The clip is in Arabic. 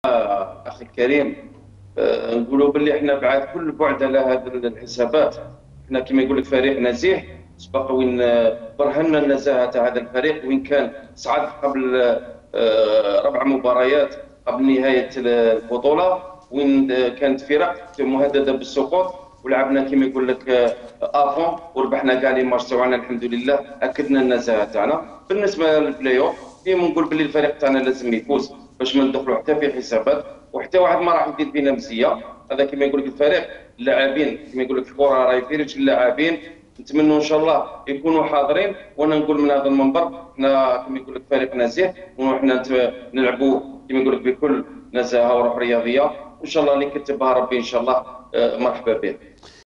اخي الكريم، نقولوا باللي احنا بعد كل بعد على هذه الحسابات. احنا كما يقول لك فريق نزيه، سبق وين برهنا النزاهه تاع هذا الفريق، وين كان صعد قبل 4 مباريات قبل نهايه البطوله، وين كانت فرق مهدده بالسقوط، ولعبنا كما يقول لك افون، وربحنا كاع لي ماتش تاعنا الحمد لله. اكدنا النزاهه تاعنا بالنسبه للبلاي اوف. ديما نقول باللي الفريق تاعنا لازم يفوز باش ما ندخلوا حتى في حسابات، وحتى واحد ما راح يدير فينا مزيه. هذا كما يقول لك الفريق، اللاعبين كما يقول لك الكره راهي في رجل اللاعبين. نتمنوا ان شاء الله يكونوا حاضرين، وانا نقول من هذا المنبر احنا كما يقول لك فريق نزيه، وحنا نلعبوا كما يقول لك بكل نزاهه وروح رياضيه، وان شاء الله اللي كتبها ربي ان شاء الله مرحبا به.